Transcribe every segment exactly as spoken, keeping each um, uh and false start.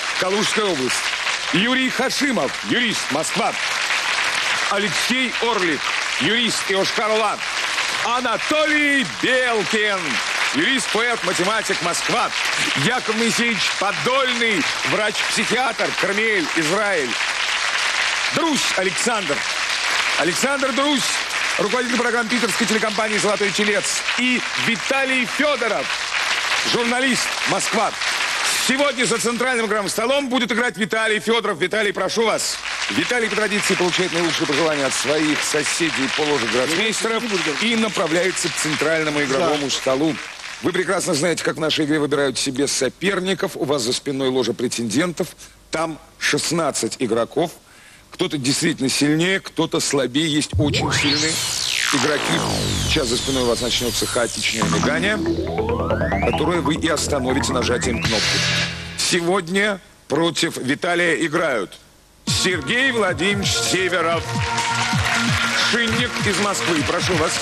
Калужская область. Юрий Хашимов, юрист, Москва. Алексей Орлик, юрист, Йошкар-Ола. Анатолий Белкин, юрист, поэт, математик, Москва. Яков Моисеевич Подольный, врач-психиатр, Кармель, Израиль. Друзь Александр. Александр Друзь, руководитель программ питерской телекомпании «Золотой телец». И Виталий Федоров, журналист, Москва. Сегодня за центральным игровым столом будет играть Виталий Федоров. Виталий, прошу вас. Виталий по традиции получает наилучшие пожелания от своих соседей по ложе гроссмейстеров и направляется к центральному игровому да. столу. Вы прекрасно знаете, как в нашей игре выбирают себе соперников. У вас за спиной ложа претендентов. Там шестнадцать игроков. Кто-то действительно сильнее, кто-то слабее. Есть очень сильные игроки. Сейчас за спиной у вас начнется хаотичное мигание, которое вы и остановите нажатием кнопки. Сегодня против Виталия играют Сергей Владимирович Северов, шинник из Москвы. Прошу вас.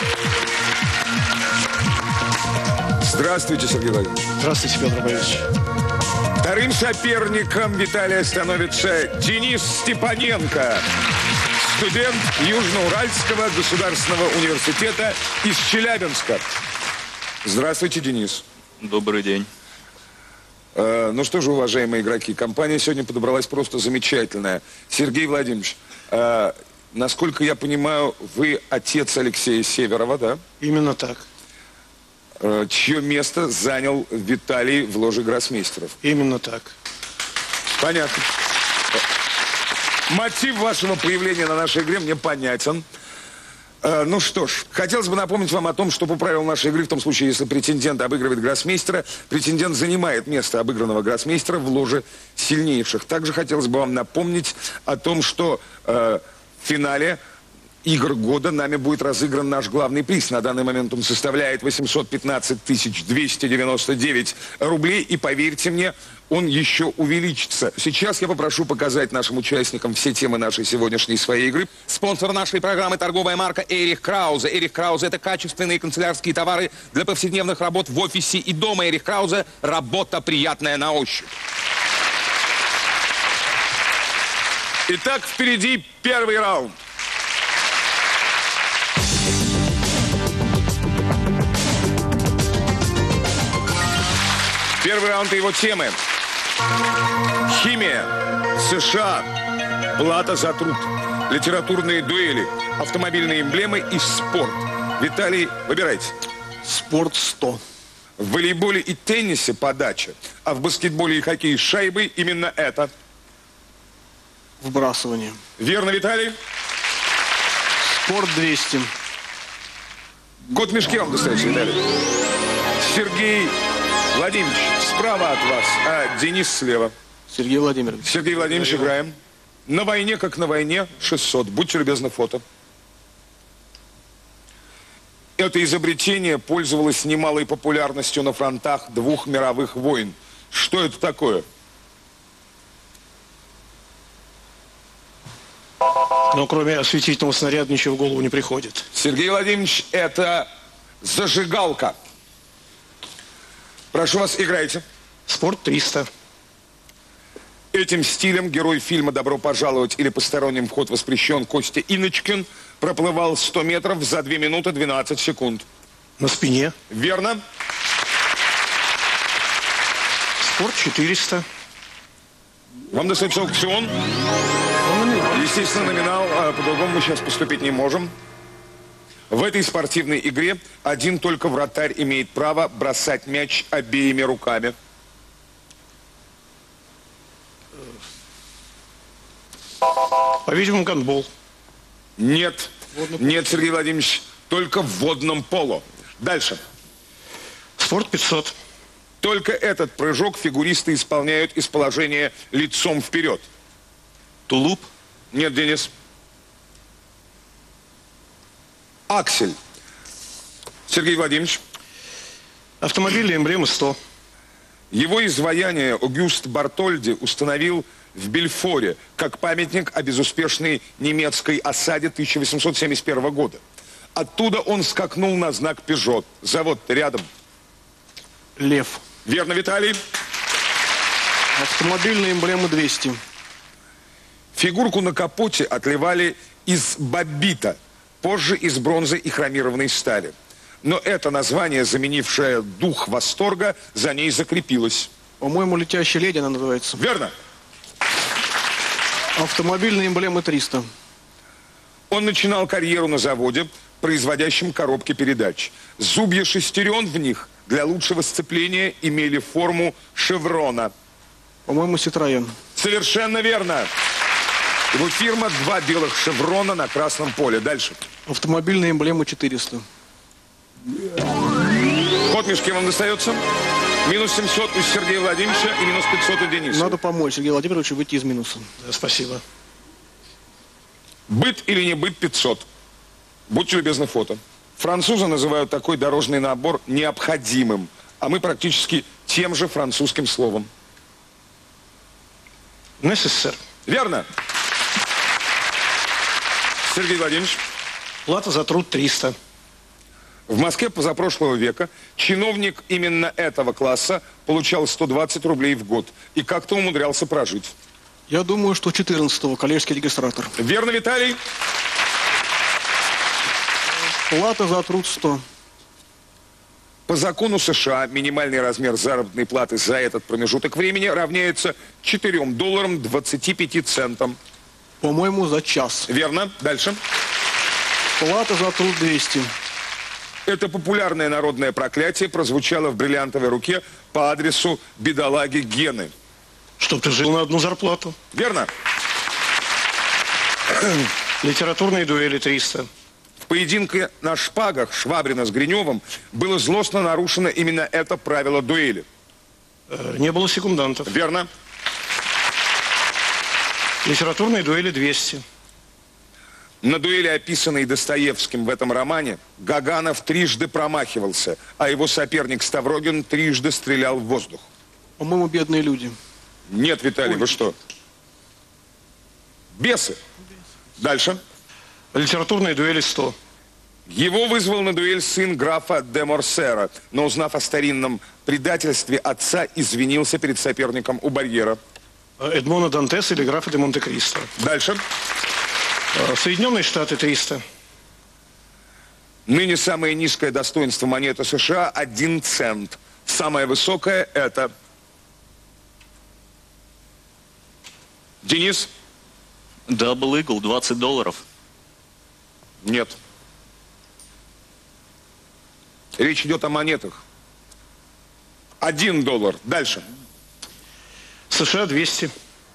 Здравствуйте, Сергей Владимирович. Здравствуйте, Петр Борисович. Вторым соперником Виталия становится Денис Степаненко, студент Южноуральского государственного университета из Челябинска. Здравствуйте, Денис. Добрый день. Э, ну что же, уважаемые игроки, компания сегодня подобралась просто замечательная. Сергей Владимирович, э, насколько я понимаю, вы отец Алексея Северова, да? Именно так. Э, чье место занял Виталий в ложе гроссмейстеров? Именно так. Понятно. Мотив вашего появления на нашей игре мне понятен. Э, ну что ж, хотелось бы напомнить вам о том, что по правилам нашей игры, в том случае, если претендент обыгрывает гроссмейстера, претендент занимает место обыгранного гроссмейстера в ложе сильнейших. Также хотелось бы вам напомнить о том, что э, в финале игр года нами будет разыгран наш главный приз. На данный момент он составляет восемьсот пятнадцать тысяч двести девяносто девять рублей. И поверьте мне, он еще увеличится. Сейчас я попрошу показать нашим участникам все темы нашей сегодняшней своей игры. Спонсор нашей программы — торговая марка Эрих Краузе. Эрих Краузе — это качественные канцелярские товары для повседневных работ в офисе и дома. Эрих Краузе — работа приятная на ощупь. Итак, впереди первый раунд. Первый раунд и его темы. Химия, США, плата за труд, литературные дуэли, автомобильные эмблемы и спорт. Виталий, выбирайте. Спорт сто. В волейболе и теннисе подача, а в баскетболе и хоккее с шайбой именно это. Вбрасывание. Верно, Виталий? Спорт двести. Год в мешке вам достается, Виталий. Сергей Владимирович справа от вас, а Денис слева. Сергей Владимирович. Сергей Владимирович, играем. На войне, как на войне, шестьсот. Будьте любезны, фото. Это изобретение пользовалось немалой популярностью на фронтах двух мировых войн. Что это такое? Но кроме осветительного снаряда ничего в голову не приходит. Сергей Владимирович, это зажигалка. Прошу вас, играйте. Спорт триста. Этим стилем герой фильма «Добро пожаловать» или «Посторонним вход воспрещен» Костя Иночкин проплывал сто метров за две минуты двенадцать секунд. На спине. Верно. Спорт четыреста. Вам достается аукцион. Естественно, номинал, а по-другому мы сейчас поступить не можем. В этой спортивной игре один только вратарь имеет право бросать мяч обеими руками. По-видимому, гандбол. Нет. Нет, Сергей Владимирович, только в водном поло. Дальше. Спорт пятьсот. Только этот прыжок фигуристы исполняют из положения лицом вперед. Тулуп? Нет, Денис. Аксель. Сергей Владимирович. Автомобили эмблемы сто. Его изваяние Огюст Бартольди установил в Бельфоре как памятник о безуспешной немецкой осаде тысяча восемьсот семьдесят первого года. Оттуда он скакнул на знак Пежо. Завод рядом. Лев. Верно, Виталий. Автомобильные эмблемы двести. Фигурку на капоте отливали из бобита, позже из бронзы и хромированной стали. Но это название, заменившее дух восторга, за ней закрепилось. По-моему, летящая леди она называется. Верно. Автомобильные эмблемы триста. Он начинал карьеру на заводе, производящем коробки передач. Зубья шестерен в них для лучшего сцепления имели форму шеврона. По-моему, Citroёn. Совершенно верно. Его фирма «Два белых шеврона на красном поле». Дальше. Автомобильные эмблемы четыреста. Ход мешке вам достается. Минус семьсот у Сергея Владимировича и минус пятьсот у Дениса. Надо помочь Сергею Владимировичу выйти из минуса. Да, спасибо. Быть или не быть пятьсот. Будьте любезны, фото. Французы называют такой дорожный набор необходимым, а мы практически тем же французским словом. НССР. Верно. Сергей Владимирович. Плата за труд триста. В Москве позапрошлого века чиновник именно этого класса получал сто двадцать рублей в год и как-то умудрялся прожить. Я думаю, что четырнадцатого коллежский регистратор. Верно, Виталий? Плата за труд сто. По закону США минимальный размер заработной платы за этот промежуток времени равняется четырем долларам двадцати пяти центам. По-моему, за час. Верно. Дальше. Плата за труд двести. Это популярное народное проклятие прозвучало в бриллиантовой руке по адресу бедолаги Гены. Чтоб ты жил на одну зарплату. Верно. Литературные дуэли триста. В поединке на шпагах Швабрина с Гриневым было злостно нарушено именно это правило дуэли. Э, не было секундантов. Верно. Литературные дуэли двести. На дуэли, описанной Достоевским в этом романе, Гаганов трижды промахивался, а его соперник Ставрогин трижды стрелял в воздух. По-моему, бедные люди. Нет, Виталий, Ой. вы что? Бесы. Дальше. Литературные дуэли сто. Его вызвал на дуэль сын графа де Морсера, но, узнав о старинном предательстве отца, извинился перед соперником у барьера. Эдмона Дантеса или графа де Монте-Кристо. Дальше. Соединенные Штаты триста. Ныне самое низкое достоинство монеты США – один цент. Самое высокое – это... Денис? Дабл Игл, двадцать долларов. Нет. Речь идет о монетах. Один доллар. Дальше. США двести.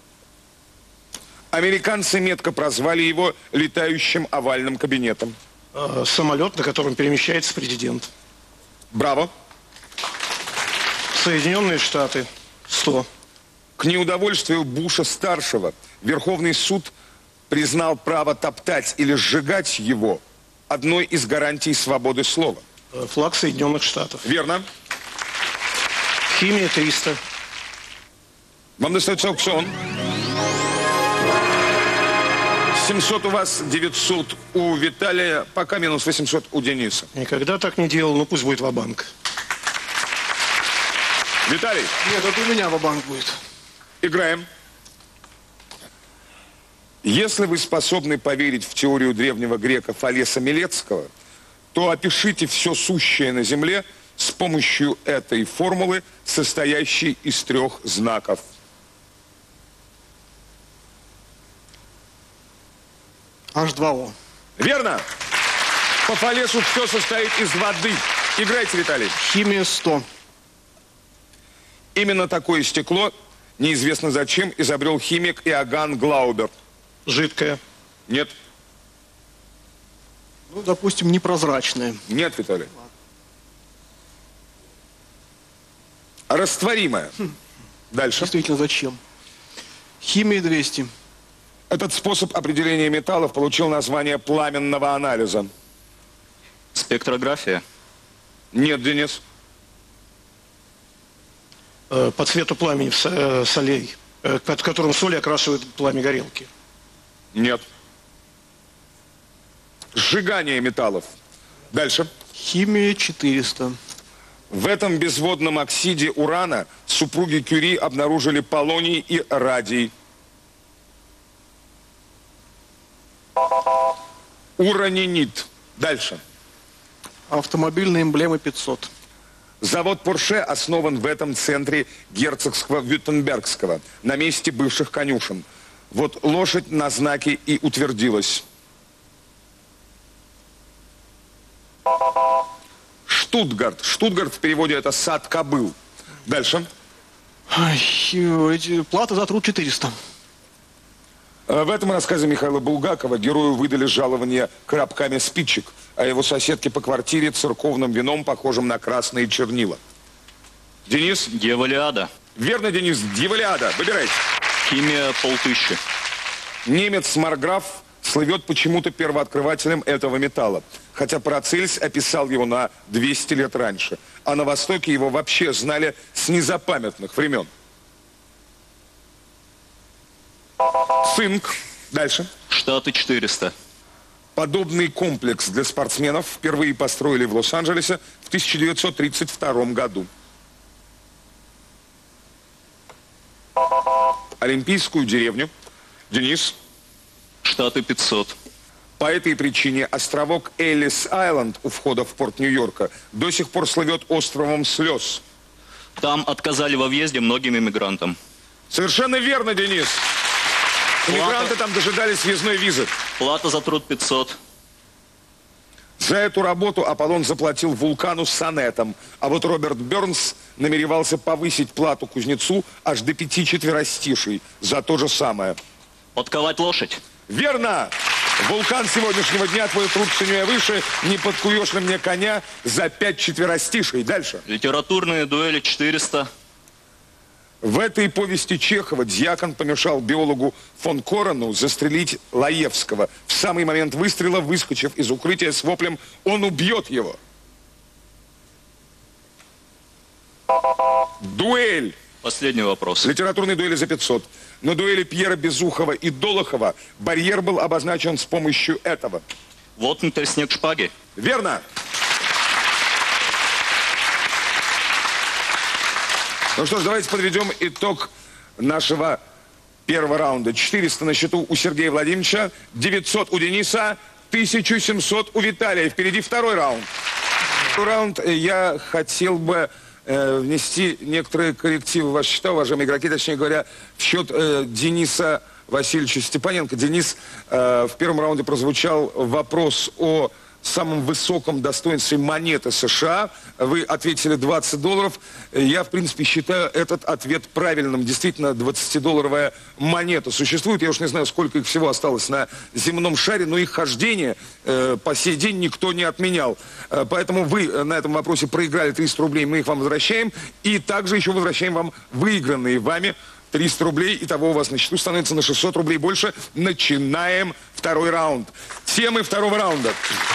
Американцы метко прозвали его летающим овальным кабинетом. Э, самолет, на котором перемещается президент. Браво. Соединенные Штаты сто. К неудовольствию Буша-старшего Верховный суд признал право топтать или сжигать его одной из гарантий свободы слова. Э, флаг Соединенных Штатов. Верно. Химия триста. Вам достается аукцион. семьсот у вас, девятьсот у Виталия, пока минус восемьсот у Дениса. Никогда так не делал, но пусть будет ва-банк. Виталий, Нет, это у меня ва-банк будет. играем. Если вы способны поверить в теорию древнего грека Фалеса Милецкого, то опишите все сущее на Земле с помощью этой формулы, состоящей из трех знаков. Аш два о. Верно? По Фалесу все состоит из воды. Играйте, Виталий. Химия сто. Именно такое стекло, неизвестно зачем, изобрел химик Иоганн Глаубер. Жидкая. Нет? Ну, допустим, непрозрачная. Нет, Виталий. Растворимое. Дальше. Действительно, зачем? Химия двести. Этот способ определения металлов получил название пламенного анализа. Спектрография. Нет, Денис. Э, по цвету пламени со- э, солей, э, под которым соли окрашивают пламя горелки. Нет. Сжигание металлов. Дальше. Химия четыреста. В этом безводном оксиде урана супруги Кюри обнаружили полоний и радий. Уранинит. Дальше. Автомобильные эмблемы пятьсот. Завод Порше основан в этом центре герцогства Вюттенбергского, на месте бывших конюшен. Вот лошадь на знаке и утвердилась. Штутгарт. Штутгарт в переводе это сад кобыл. Дальше. Ай, эти- плата за труд четыреста. Э, В этом рассказе Михаила Булгакова герою выдали жалование коробками спичек, а его соседке по квартире церковным вином, похожим на красные чернила. Денис? Дьяволиада. Верно, Денис. Дьяволиада. Выбирайте. Химия полтыщи. Немец Марграф слывет почему-то первооткрывателем этого металла, хотя Парацельс описал его на двести лет раньше, а на Востоке его вообще знали с незапамятных времен. Цинк. Дальше. Штаты четыреста. Подобный комплекс для спортсменов впервые построили в Лос-Анджелесе в тысяча девятьсот тридцать втором году. Олимпийскую деревню. Денис. Штаты пятьсот. По этой причине островок Эллис-Айленд у входа в порт Нью-Йорка до сих пор слывет островом слез. Там отказали во въезде многим иммигрантам. Совершенно верно, Денис. Иммигранты там дожидались въездной визы. Плата за труд пятьсот. За эту работу Аполлон заплатил вулкану сонетом, а вот Роберт Бернс намеревался повысить плату кузнецу аж до пяти четверостишей за то же самое. Подковать лошадь. Верно! Вулкан сегодняшнего дня, твой труд ценю я выше, не подкуешь ли мне коня за пять четверостишей. Дальше. Литературные дуэли четыреста. В этой повести Чехова дьякон помешал биологу фон Корану застрелить Лаевского. В самый момент выстрела, выскочив из укрытия с воплем «Он убьет его!». Дуэль. Последний вопрос. Литературной дуэли за пятьсот. На дуэли Пьера Безухова и Долохова барьер был обозначен с помощью этого. Воткнутый снег шпаги. Верно. Ну что ж, давайте подведем итог нашего первого раунда. четыреста на счету у Сергея Владимировича, девятьсот у Дениса, тысяча семьсот у Виталия. Впереди второй раунд. Второй раунд я хотел бы э, внести некоторые коррективы в ваши счета, уважаемые игроки, точнее говоря, в счет э, Дениса Васильевича Степаненко. Денис, э, в первом раунде прозвучал вопрос о самом высоком достоинстве монеты США. Вы ответили двадцать долларов. Я, в принципе, считаю этот ответ правильным. Действительно, двадцатидолларовая монета существует. Я уж не знаю, сколько их всего осталось на земном шаре, но их хождение э, по сей день никто не отменял. Э, поэтому вы на этом вопросе проиграли триста рублей, мы их вам возвращаем. И также еще возвращаем вам выигранные вами триста рублей. Итого у вас на счету становится на шестьсот рублей больше. Начинаем второй раунд. Темы второго раунда.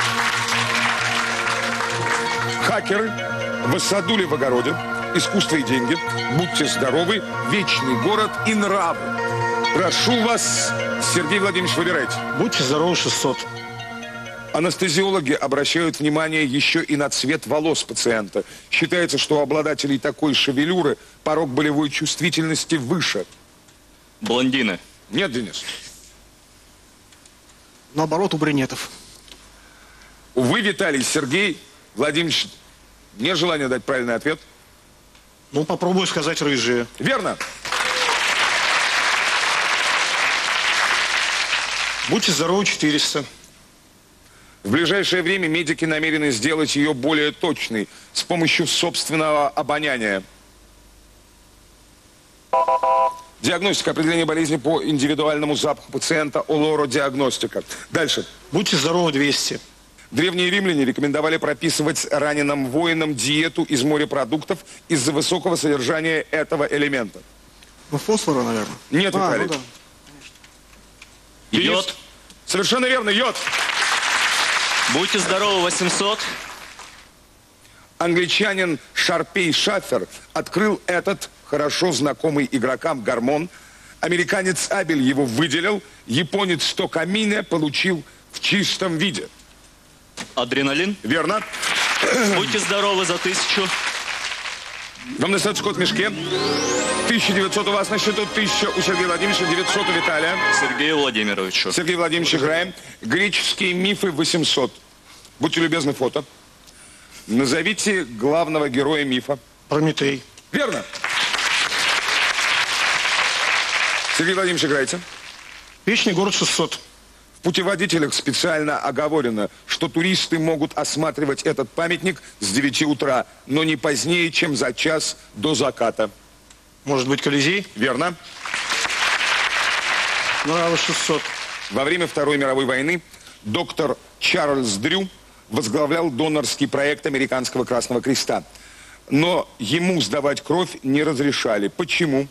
Хакеры, высадули в огороде, искусство и деньги, будьте здоровы, вечный город и нравы. Прошу вас, Сергей Владимирович, выбирайте. Будьте здоровы, шестьсот. Анестезиологи обращают внимание еще и на цвет волос пациента. Считается, что у обладателей такой шевелюры порог болевой чувствительности выше. Блондины. Нет, Денис? Наоборот, у брюнетов. Увы, Виталий, Сергей Владимирович, нет желания дать правильный ответ? Ну, попробую сказать рыжие. Верно. Будьте здоровы, четыреста. В ближайшее время медики намерены сделать ее более точной с помощью собственного обоняния. Диагностика, определение болезни по индивидуальному запаху пациента, олородиагностика. Дальше. Будьте здоровы, двести. Древние римляне рекомендовали прописывать раненым воинам диету из морепродуктов из-за высокого содержания этого элемента. Ну, фосфора, наверное. Нет, а, Виталий. ну да. Денис? Йод. Совершенно верно, йод. Будьте здоровы, восемьсот. Англичанин Шарпей Шаффер открыл этот хорошо знакомый игрокам гормон. Американец Абель его выделил. Японец Токамине получил в чистом виде. Адреналин. Верно. Будьте здоровы, за тысячу. Вам достается код в мешке. тысяча девятьсот у вас на счету, тысяча у Сергея Владимировича, девятьсот у Виталия. Сергею Владимировичу. Сергей Владимирович, играем. Греческие мифы восемьсот. Будьте любезны, фото. Назовите главного героя мифа. Прометей. Верно. Сергей Владимирович, играйте. Вечный город шестьсот. В путеводителях специально оговорено, что туристы могут осматривать этот памятник с девяти утра, но не позднее, чем за час до заката. Может быть, Колизей? Верно. Нравы шестьсот. Во время Второй мировой войны доктор Чарльз Дрю возглавлял донорский проект Американского Красного Креста. Но ему сдавать кровь не разрешали. Почему?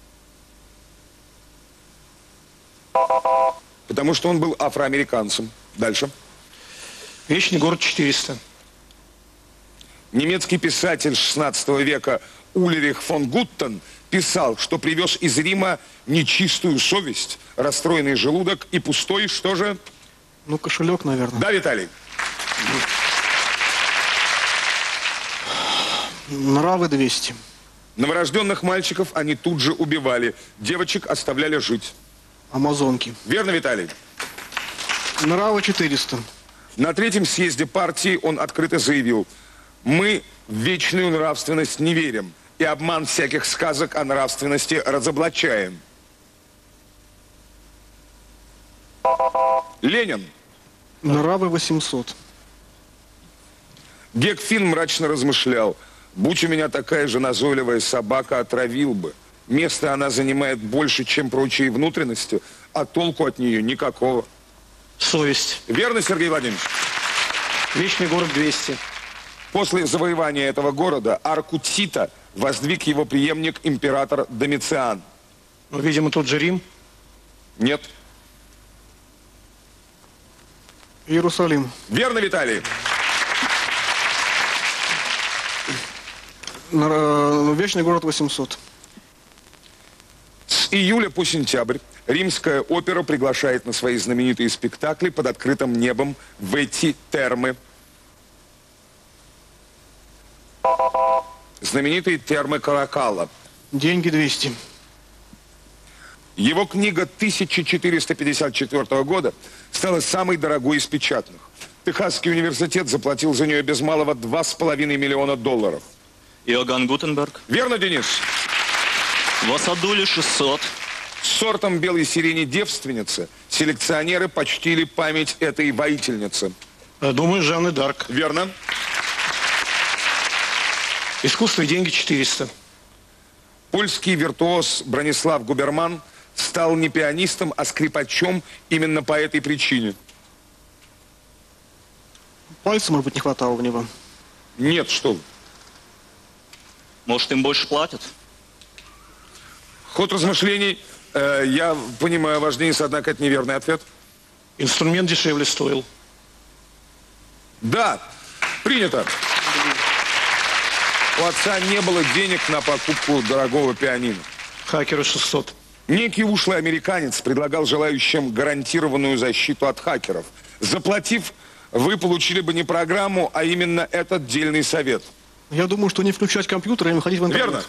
Потому что он был афроамериканцем. Дальше. Вечный город четыреста. Немецкий писатель шестнадцатого века Ульрих фон Гуттен писал, что привез из Рима нечистую совесть, расстроенный желудок и пустой, что же? Ну, кошелек, наверное. Да, Виталий? Нравы двести. Новорожденных мальчиков они тут же убивали, девочек оставляли жить. Амазонки. Верно, Виталий? Нравы четыреста. На третьем съезде партии он открыто заявил: мы в вечную нравственность не верим и обман всяких сказок о нравственности разоблачаем. Ленин. Нравы восемьсот. Гекфин мрачно размышлял: будь у меня такая же назойливая собака, отравил бы. Место она занимает больше, чем прочие внутренности, а толку от нее никакого. Совесть. Верно, Сергей Владимирович? Вечный город двести. После завоевания этого города арку Тита воздвиг его преемник император Домициан. Ну, видимо, тот же Рим. Нет. Иерусалим. Верно, Виталий? Нра- Вечный город восемьсот. С июля по сентябрь Римская опера приглашает на свои знаменитые спектакли под открытым небом в эти термы. Знаменитые термы Каракалла. Деньги двести. Его книга тысяча четыреста пятьдесят четвёртого года стала самой дорогой из печатных. Техасский университет заплатил за нее без малого два с половиной миллиона долларов. Иоганн Гутенберг. Верно, Денис? В Асадуле шестьсот. Сортом белой сирени девственницы селекционеры почтили память этой воительницы. Думаю, Жанны д'Арк. Верно? Искусство и деньги четыреста. Польский виртуоз Бронислав Губерман стал не пианистом, а скрипачом именно по этой причине. Пальца, может быть, не хватало в него. Нет, что вы. Может, им больше платят? Ход размышлений, э, я понимаю ваш Денис, однако это неверный ответ. Инструмент дешевле стоил. Да, принято. У отца не было денег на покупку дорогого пианино. Хакеры шестьсот. Некий ушлый американец предлагал желающим гарантированную защиту от хакеров. Заплатив, вы получили бы не программу, а именно этот дельный совет. Я думаю, что не включать компьютер и не выходить в интернет. Верно?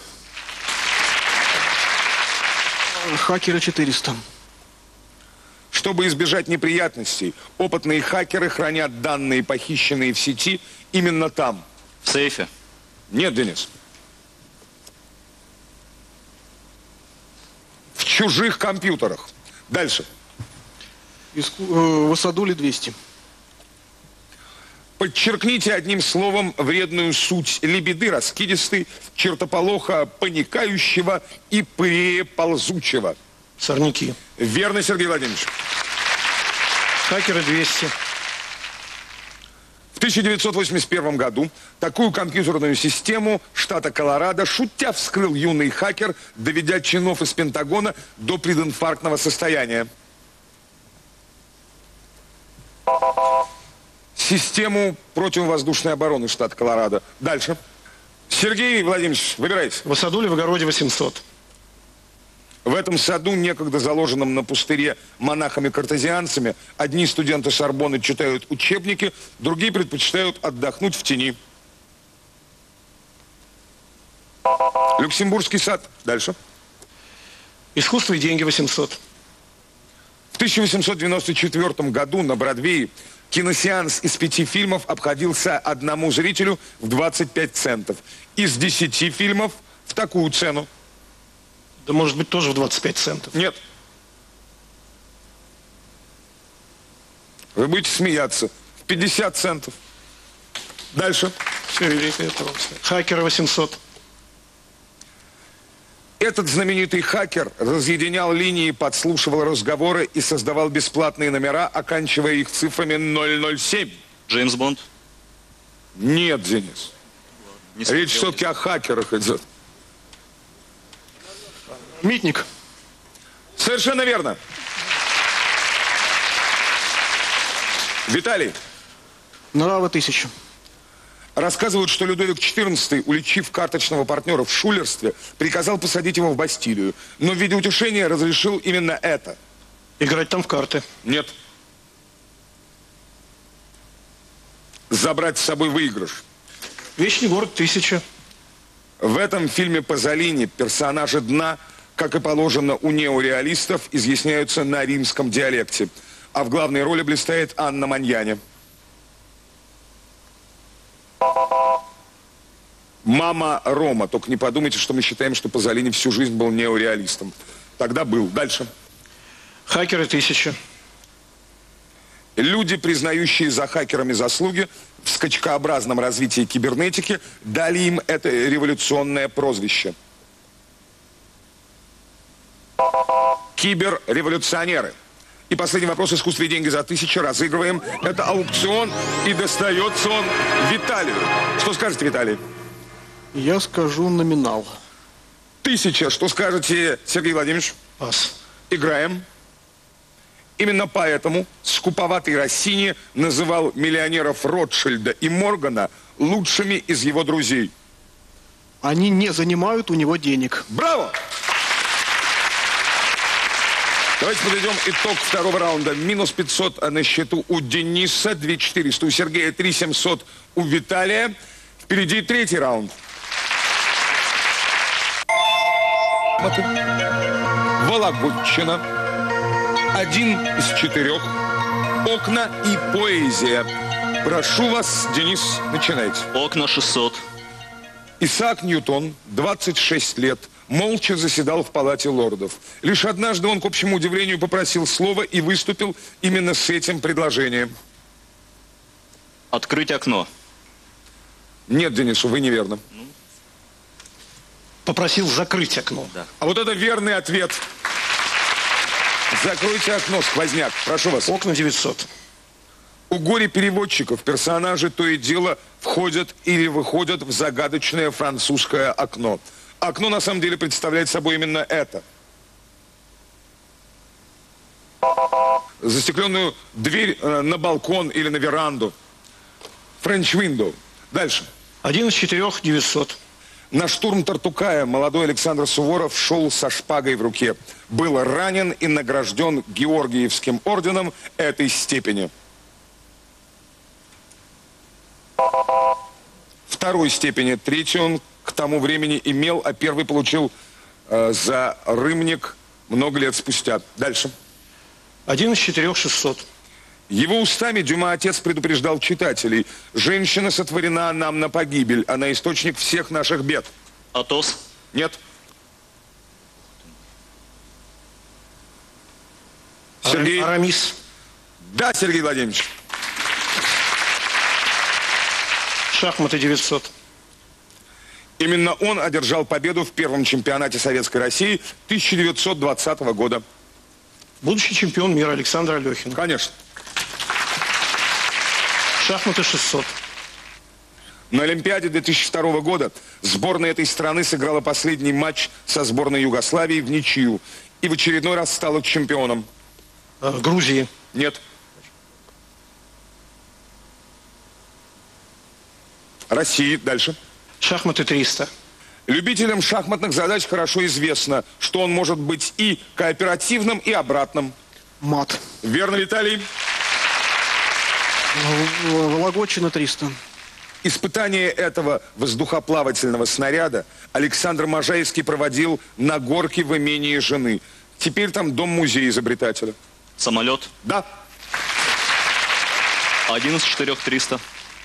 Хакеры четыреста. Чтобы избежать неприятностей, опытные хакеры хранят данные, похищенные в сети, именно там. В сейфе. Нет, Денис. В чужих компьютерах. Дальше. Иску... э, В Асадуле двести. Подчеркните одним словом вредную суть лебеды раскидистой, чертополоха паникающего и пырея ползучего. Сорняки. Верно, Сергей Владимирович. Хакеры двести. В тысяча девятьсот восемьдесят первом году такую компьютерную систему штата Колорадо шутя вскрыл юный хакер, доведя чинов из Пентагона до прединфарктного состояния. Систему противовоздушной обороны штата Колорадо. Дальше. Сергей Владимирович, выбирайте. В Асадуле в огороде восемьсот. В этом саду, некогда заложенном на пустыре монахами-картезианцами, одни студенты Сорбонны читают учебники, другие предпочитают отдохнуть в тени. Люксембургский сад. Дальше. Искусство и деньги восемьсот. В тысяча восемьсот девяносто четвёртом году на Бродвее киносеанс из пяти фильмов обходился одному зрителю в двадцать пять центов. Из десяти фильмов в такую цену. Да может быть тоже в двадцать пять центов. Нет. Вы будете смеяться. В пятьдесят центов. Дальше. Все великое просто. Хакеры восемьсот. Этот знаменитый хакер разъединял линии, подслушивал разговоры и создавал бесплатные номера, оканчивая их цифрами ноль ноль семь. Джеймс Бонд. Нет, Денис. Не Речь смотрел. все-таки о хакерах идет. Митник. Совершенно верно. Виталий, Нравы тысяча. рассказывают, что Людовик четырнадцатый, уличив карточного партнера в шулерстве, приказал посадить его в Бастилию. Но в виде утешения разрешил именно это. Играть там в карты. Нет. Забрать с собой выигрыш. Вечный город тысяча. В этом фильме Пазолини персонажи дна, как и положено у неореалистов, изъясняются на римском диалекте. А в главной роли блистает Анна Маньяне. Мама Рома. Только не подумайте, что мы считаем, что Пазолини всю жизнь был неореалистом. Тогда был. Дальше. Хакеры тысяча. Люди, признающие за хакерами заслуги в скачкообразном развитии кибернетики, дали им это революционное прозвище. Киберреволюционеры. И последний вопрос. Искусство и деньги за тысячу. Разыгрываем. Это аукцион. И достается он Виталию. Что скажете, Виталий? Я скажу номинал. Тысяча. Что скажете, Сергей Владимирович? Пас. Играем. Именно поэтому скуповатый Россини называл миллионеров Ротшильда и Моргана лучшими из его друзей. Они не занимают у него денег. Браво! Давайте подведем итог второго раунда. Минус пятьсот на счету у Дениса, две тысячи четыреста у Сергея, три тысячи семьсот у Виталия. Впереди третий раунд. Вологодчина. Один из четырех. Окна и поэзия. Прошу вас, Денис, начинайте. Окна шестьсот. Исаак Ньютон, двадцать шесть лет, молча заседал в палате лордов. Лишь однажды он, к общему удивлению, попросил слова и выступил именно с этим предложением. Открыть окно. Нет, Денис, увы, неверно. Попросил закрыть окно. Да. А вот это верный ответ. Закройте окно, сквозняк. Прошу вас. Окна девятьсот. У горе-переводчиков персонажи то и дело входят или выходят в загадочное французское окно. Окно на самом деле представляет собой именно это. Застекленную дверь э, на балкон или на веранду. French window. Дальше. Один из четырех девятьсот. На штурм Тартукая молодой Александр Суворов шел со шпагой в руке. Был ранен и награжден Георгиевским орденом этой степени. Второй степени. Третий он к тому времени имел, а первый получил э, за рымник много лет спустя. Дальше. Один из четырех шестьсот. Его устами Дюма отец предупреждал читателей. Женщина сотворена нам на погибель. Она источник всех наших бед. Атос. Нет. Сергей. Арамис. Да, Сергей Владимирович. Шахматы девятьсот. Именно он одержал победу в первом чемпионате Советской России тысяча девятьсот двадцатого года. Будущий чемпион мира Александр Алехин. Конечно. Шахматы шестьсот. На Олимпиаде две тысячи второго года сборная этой страны сыграла последний матч со сборной Югославии в ничью и в очередной раз стала чемпионом. Э, Грузии. Нет. России. Дальше. Шахматы триста. Любителям шахматных задач хорошо известно, что он может быть и кооперативным, и обратным. Мат. Верно, Виталий? В- в- Вологодчина триста. Испытание этого воздухоплавательного снаряда Александр Можайский проводил на горке в имении жены. Теперь там дом-музей изобретателя. Самолет. Да. Один из четырех триста.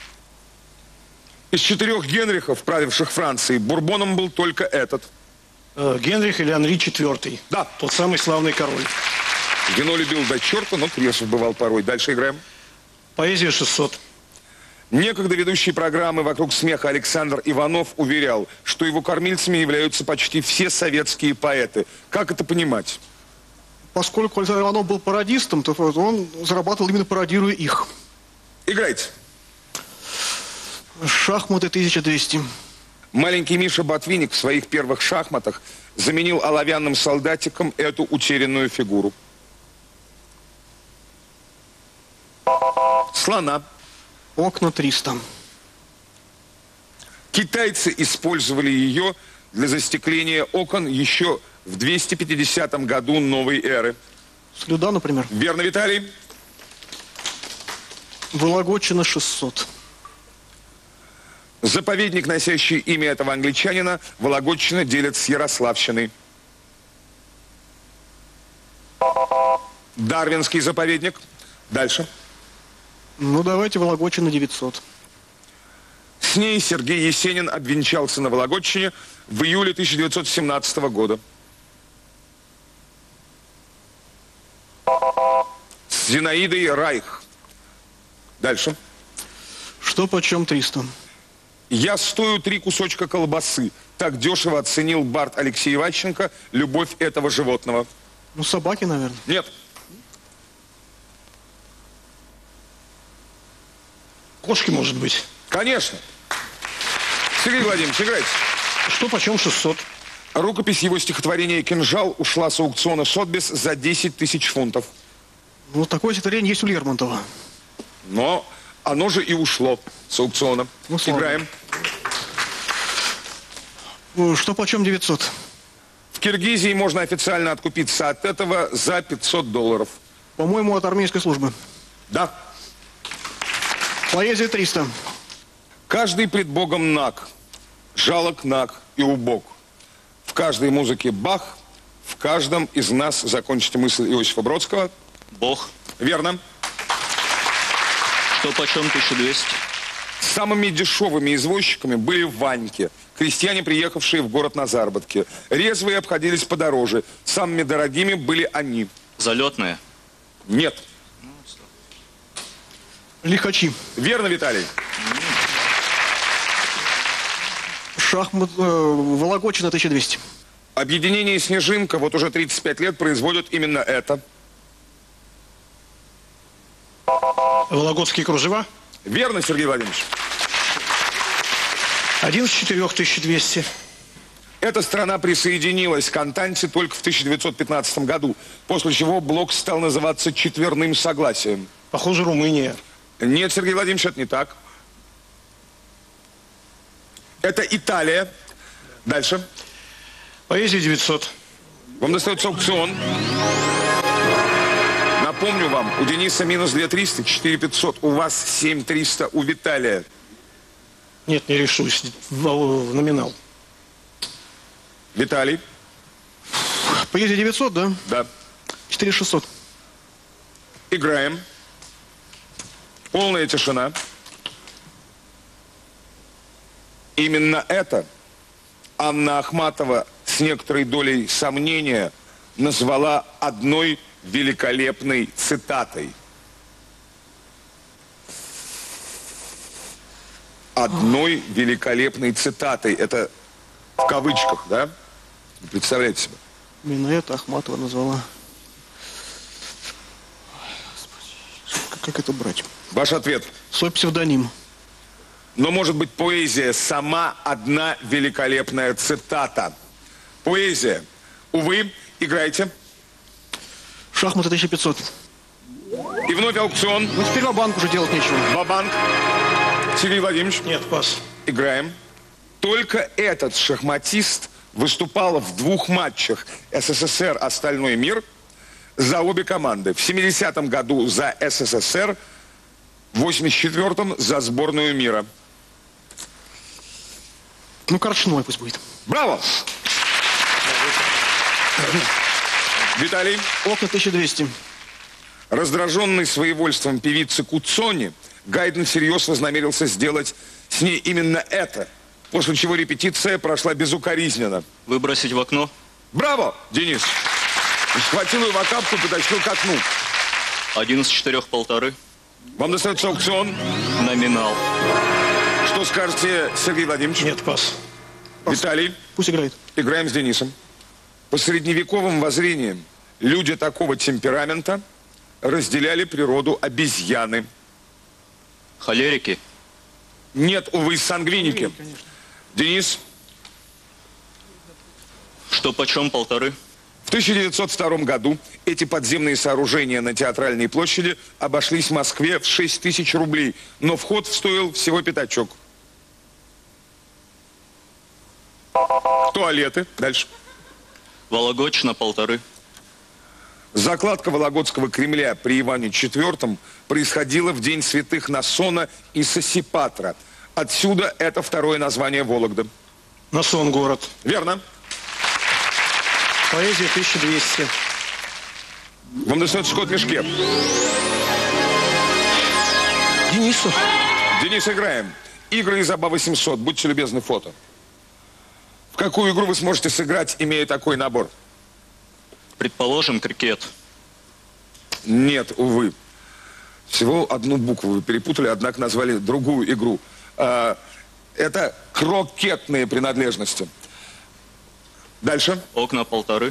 Из четырех Генрихов, правивших Францией, Бурбоном был только этот. Э, Генрих или Анри четвёртый. Да. Тот самый славный король. Вино любил до черта, но трезв бывал порой. Дальше играем. Поэзия шестьсот. Некогда ведущий программы «Вокруг смеха» Александр Иванов уверял, что его кормильцами являются почти все советские поэты. Как это понимать? Поскольку Александр Иванов был пародистом, то он зарабатывал именно пародируя их. Играйте. Шахматы тысяча двести. Маленький Миша Ботвинник в своих первых шахматах заменил оловянным солдатиком эту утерянную фигуру. Слона. Окна триста. Китайцы использовали ее для застекления окон еще в двести пятидесятом году новой эры. Слюда, например. Верно, Виталий? Вологодчина шестьсот. Заповедник, носящий имя этого англичанина, Вологодчина делят с Ярославщиной. Дарвинский заповедник. Дальше. Ну, давайте Вологодчина девятьсот. С ней Сергей Есенин обвенчался на Вологодчине в июле тысяча девятьсот семнадцатого года. С Зинаидой Райх. Дальше. Что почем триста? Я стою три кусочка колбасы. Так дешево оценил бард Алексей Иващенко любовь этого животного. Ну, собаки, наверное. Нет. Кошки, может быть. Конечно. Сергей Владимирович, играйте. Что почем шестьсот? Рукопись его стихотворения «Кинжал» ушла с аукциона Сотбис за десять тысяч фунтов. Ну, такое стихотворение есть у Лермонтова. Но оно же и ушло с аукциона. Ну, слава Играем. Ну, что почем девятьсот? В Киргизии можно официально откупиться от этого за пятьсот долларов. По-моему, от армейской службы. Да. Поэзия триста. Каждый пред Богом наг, жалок наг и убог. В каждой музыке Бах, в каждом из нас, закончите мысль Иосифа Бродского. Бог. Верно. Что почем тысяча двести? Самыми дешевыми извозчиками были ваньки, крестьяне, приехавшие в город на заработки. Резвые обходились подороже. Самыми дорогими были они. Залетные. Нет. Лихачи. Верно, Виталий. Шахмат... Э, Вологодчина тысяча двести. Объединение «Снежинка» вот уже тридцать пять лет производит именно это. Вологодские кружева. Верно, Сергей Владимирович. Один из четырех тысяча двести. Эта страна присоединилась к Антанте только в тысяча девятьсот пятнадцатом году, после чего блок стал называться «Четверным согласием». Похоже, Румыния. Нет, Сергей Владимирович, это не так. Это Италия. Дальше. Поэзия девятьсот. Вам достается аукцион. Напомню вам, у Дениса минус две тысячи триста, четыре тысячи пятьсот. У вас семь тысяч триста, у Виталия. Нет, не решусь. В, в номинал. Виталий. Поэзия девятьсот, да? Да. четыре тысячи шестьсот. Играем. Полная тишина. Именно это Анна Ахматова с некоторой долей сомнения назвала одной великолепной цитатой. Одной великолепной цитатой. Это в кавычках, да? Представляете себе? Именно это Ахматова назвала. Господи, как, как это брать? Ваш ответ. Свой псевдоним. Но, может быть, поэзия сама одна великолепная цитата. Поэзия. Увы, играйте. Шахматы тысяча пятьсот. И вновь аукцион. Ну, теперь ва-банк уже делать нечего. Ва-банк. Сергей Владимирович. Нет, пас. Играем. Только этот шахматист выступал в двух матчах СССР «Остальной мир» за обе команды. В семидесятом году за СССР, в восемьдесят четвёртом за сборную мира. Ну, Корчной пусть будет. Браво! Виталий. Окна тысяча двести. Раздраженный своевольством певицы Куцони, Гайден всерьез вознамерился сделать с ней именно это, после чего репетиция прошла безукоризненно. Выбросить в окно. Браво, Денис! Схватил ее в охапку, потащил к окну. Один из четырех полторы. Вам достается аукцион. Номинал. Что скажете, Сергей Владимирович? Нет, пас. Виталий. Пусть играет. Играем с Денисом. По средневековым воззрениям люди такого темперамента разделяли природу обезьяны. Холерики. Нет, увы, сангвиники. Денис. Что почем полторы? В тысяча девятьсот втором году эти подземные сооружения на Театральной площади обошлись в Москве в шесть тысяч рублей, но вход стоил всего пятачок. Туалеты. Дальше. Вологодчина полторы. Закладка Вологодского Кремля при Иване четвёртом происходила в день святых Насона и Сосипатра. Отсюда это второе название Вологды. Насон город. Верно. Поэзия тысяча двести. Вам достается скот в мешке. Денису. Денис, играем. Игры из АБА восемьсот. Будьте любезны, фото. В какую игру вы сможете сыграть, имея такой набор? Предположим, крикет. Нет, увы. Всего одну букву вы перепутали, однако назвали другую игру. А, это крокетные принадлежности. Дальше. Окна полторы.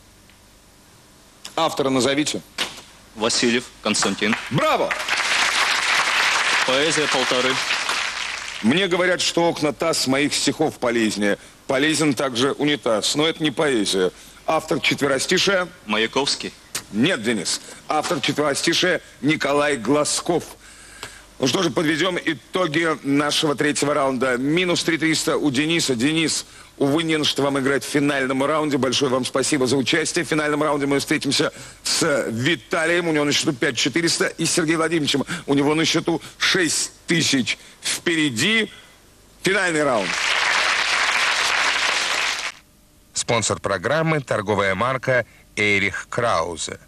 Автора назовите. Васильев Константин. Браво! Поэзия полторы. Мне говорят, что окна таз моих стихов полезнее. Полезен также унитаз, но это не поэзия. Автор четверостишия... Маяковский. Нет, Денис. Автор четверостишия Николай Глазков. Ну что же, подведем итоги нашего третьего раунда. Минус три триста у Дениса. Денис, увы, не на что вам играть в финальном раунде. Большое вам спасибо за участие. В финальном раунде мы встретимся с Виталием. У него на счету пять четыреста. И с Сергеем Владимировичем. У него на счету шесть тысяч. Впереди финальный раунд. Спонсор программы – торговая марка «Эрих Краузе».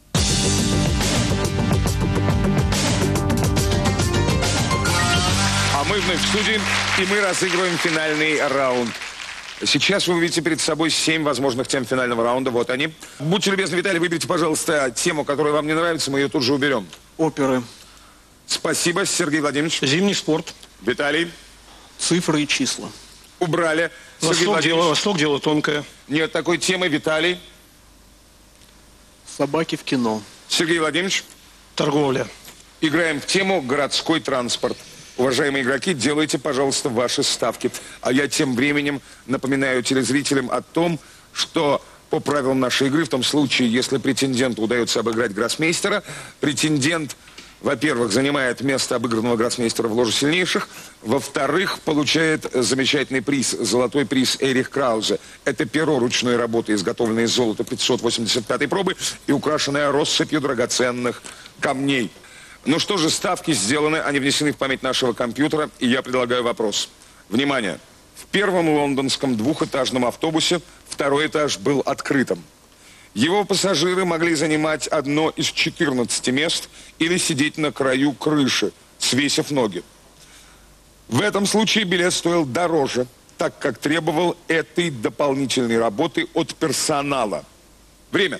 А мы вновь в студии, и мы разыгрываем финальный раунд. Сейчас вы увидите перед собой семь возможных тем финального раунда. Вот они. Будьте любезны, Виталий, выберите, пожалуйста, тему, которая вам не нравится, мы ее тут же уберем. Оперы. Спасибо, Сергей Владимирович. Зимний спорт. Виталий. Цифры и числа. Убрали. Сергей Восток дело, Владимирович. Восток дело тонкое. Нет такой темы. Виталий. Собаки в кино. Сергей Владимирович. Торговля. Играем в тему «Городской транспорт». Уважаемые игроки, делайте, пожалуйста, ваши ставки. А я тем временем напоминаю телезрителям о том, что по правилам нашей игры, в том случае, если претенденту удается обыграть гроссмейстера, претендент, во-первых, занимает место обыгранного гроссмейстера в ложе сильнейших, во-вторых, получает замечательный приз, золотой приз Эрих Краузе. Это перо ручной работы, изготовленное из золота пятьсот восемьдесят пятой пробы и украшенное россыпью драгоценных камней. Ну что же, ставки сделаны, они внесены в память нашего компьютера, и я предлагаю вопрос. Внимание! В первом лондонском двухэтажном автобусе второй этаж был открытым. Его пассажиры могли занимать одно из четырнадцати мест или сидеть на краю крыши, свесив ноги. В этом случае билет стоил дороже, так как требовал этой дополнительной работы от персонала. Время.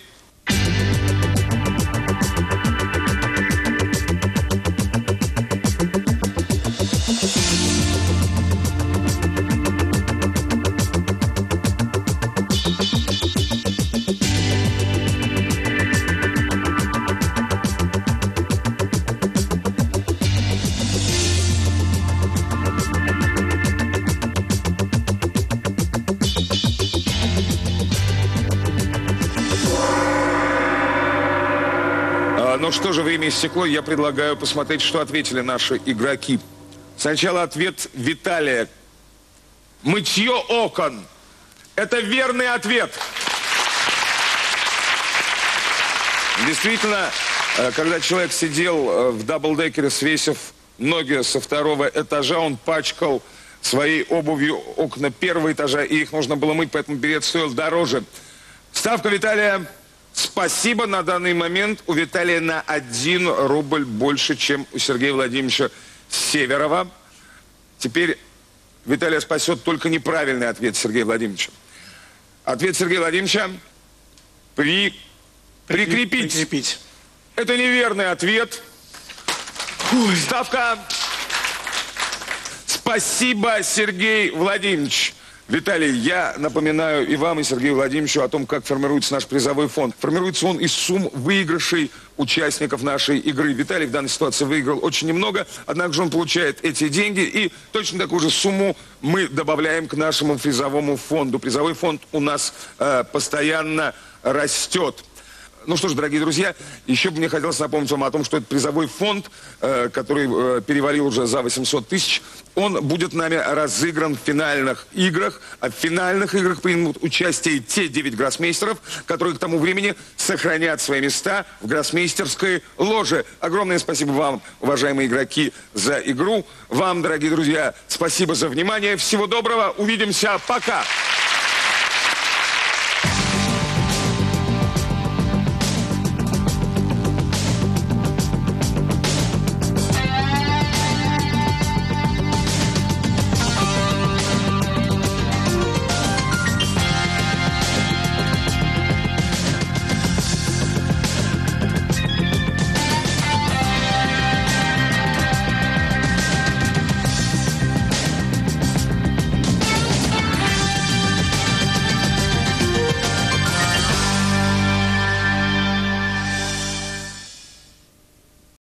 Ну что же, время истекло, я предлагаю посмотреть, что ответили наши игроки. Сначала ответ Виталия. Мытье окон. Это верный ответ. Действительно, когда человек сидел в даблдекере, свесив ноги со второго этажа, он пачкал своей обувью окна первого этажа, и их нужно было мыть, поэтому билет стоил дороже. Ставка Виталия, спасибо, на данный момент у Виталия на один рубль больше, чем у Сергея Владимировича Северова. Теперь Виталия спасет только неправильный ответ Сергея Владимировича. Ответ Сергея Владимировича при... прикрепить. Прикрепить. Это неверный ответ. Ой. Ставка. Спасибо, Сергей Владимирович. Виталий, я напоминаю и вам, и Сергею Владимировичу о том, как формируется наш призовой фонд. Формируется он из сумм выигрышей участников нашей игры. Виталий в данной ситуации выиграл очень немного, однако же он получает эти деньги, и точно такую же сумму мы добавляем к нашему призовому фонду. Призовой фонд у нас э, постоянно растет. Ну что ж, дорогие друзья, еще бы мне хотелось напомнить вам о том, что этот призовой фонд, э, который э, перевалил уже за восемьсот тысяч, он будет нами разыгран в финальных играх. А в финальных играх примут участие те девять гроссмейстеров, которые к тому времени сохранят свои места в гроссмейстерской ложе. Огромное спасибо вам, уважаемые игроки, за игру. Вам, дорогие друзья, спасибо за внимание. Всего доброго. Увидимся. Пока.